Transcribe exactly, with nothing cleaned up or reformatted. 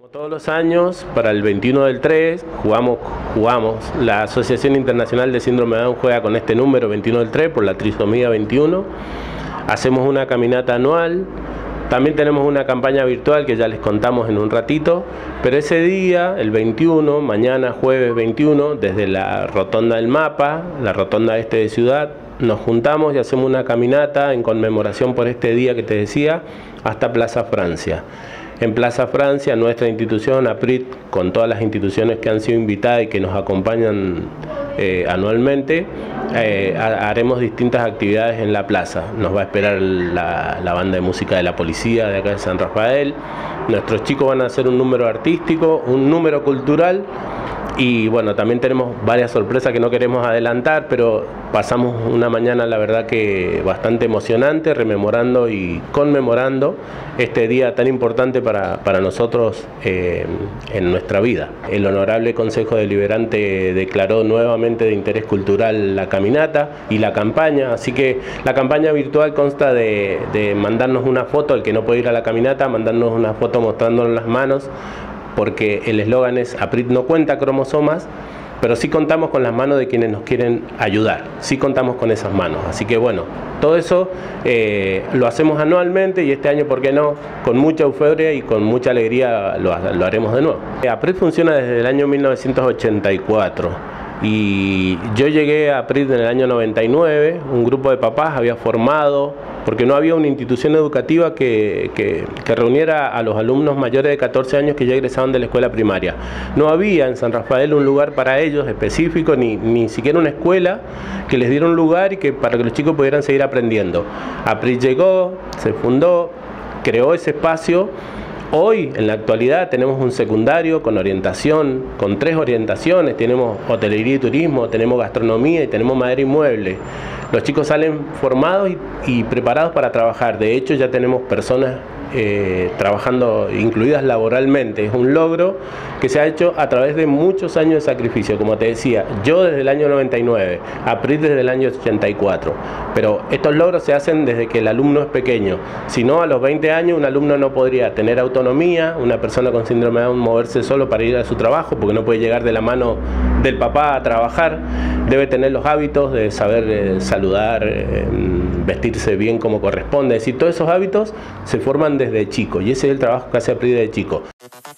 Como todos los años, para el veintiuno del tres, jugamos, jugamos. La Asociación Internacional de Síndrome de Down juega con este número, veintiuno del tres, por la trisomía veintiuno. Hacemos una caminata anual. También tenemos una campaña virtual que ya les contamos en un ratito. Pero ese día, el veintiuno, mañana jueves veintiuno, desde la Rotonda del Mapa, la Rotonda Este de Ciudad, nos juntamos y hacemos una caminata en conmemoración por este día que te decía, hasta Plaza Francia. En Plaza Francia, nuestra institución, APRIT, con todas las instituciones que han sido invitadas y que nos acompañan eh, anualmente, eh, haremos distintas actividades en la plaza. Nos va a esperar la, la banda de música de la policía de acá de San Rafael. Nuestros chicos van a hacer un número artístico, un número cultural. Y bueno, también tenemos varias sorpresas que no queremos adelantar, pero pasamos una mañana, la verdad que bastante emocionante, rememorando y conmemorando este día tan importante para, para nosotros eh, en nuestra vida. El Honorable Consejo Deliberante declaró nuevamente de interés cultural la caminata y la campaña, así que la campaña virtual consta de, de mandarnos una foto, el que no puede ir a la caminata, mandarnos una foto mostrándonos las manos, porque el eslogan es APRIT no cuenta cromosomas, pero sí contamos con las manos de quienes nos quieren ayudar, sí contamos con esas manos. Así que bueno, todo eso eh, lo hacemos anualmente y este año, ¿por qué no? Con mucha euforia y con mucha alegría lo, lo haremos de nuevo. APRIT funciona desde el año mil novecientos ochenta y cuatro. Y yo llegué a APRIT en el año noventa y nueve, un grupo de papás había formado, porque no había una institución educativa que, que, que reuniera a los alumnos mayores de catorce años que ya egresaban de la escuela primaria. No había en San Rafael un lugar para ellos específico, ni, ni siquiera una escuela que les diera un lugar y que, para que los chicos pudieran seguir aprendiendo. APRIT llegó, se fundó, creó ese espacio. Hoy, en la actualidad, tenemos un secundario con orientación, con tres orientaciones, tenemos hotelería y turismo, tenemos gastronomía y tenemos madera y mueble. Los chicos salen formados y, y preparados para trabajar. De hecho, ya tenemos personas eh, trabajando, incluidas laboralmente. Es un logro que se ha hecho a través de muchos años de sacrificio. Como te decía, yo desde el año noventa y nueve, APRIT desde el año ochenta y cuatro. Pero estos logros se hacen desde que el alumno es pequeño. Si no, a los veinte años un alumno no podría tener autonomía, una persona con síndrome de Down moverse solo para ir a su trabajo, porque no puede llegar de la mano del papá a trabajar. Debe tener los hábitos de saber eh, saludar, eh, vestirse bien como corresponde. Es decir, todos esos hábitos se forman desde chico y ese es el trabajo que hace APRIT desde chico.